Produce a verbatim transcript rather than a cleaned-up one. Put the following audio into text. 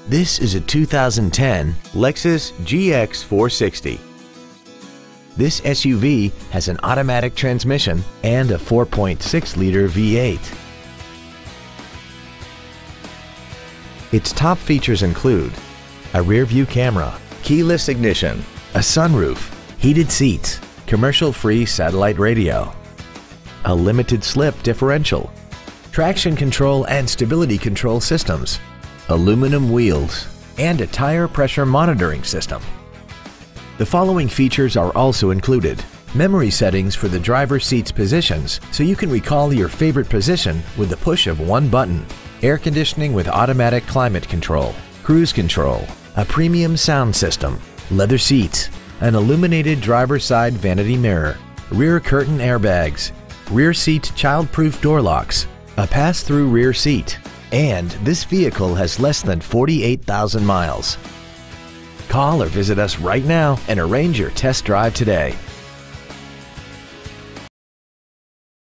This is a two thousand ten Lexus G X four sixty. This S U V has an automatic transmission and a four point six liter V eight. Its top features include a rear-view camera, keyless ignition, a sunroof, heated seats, commercial-free satellite radio, a limited-slip differential, traction control and stability control systems, aluminum wheels, and a tire pressure monitoring system. The following features are also included: memory settings for the driver's seat's positions so you can recall your favorite position with the push of one button, air conditioning with automatic climate control, cruise control, a premium sound system, leather seats, an illuminated driver's side vanity mirror, rear curtain airbags, rear seat child-proof door locks, a pass-through rear seat, and this vehicle has less than forty-eight thousand miles. Call or visit us right now and arrange your test drive today.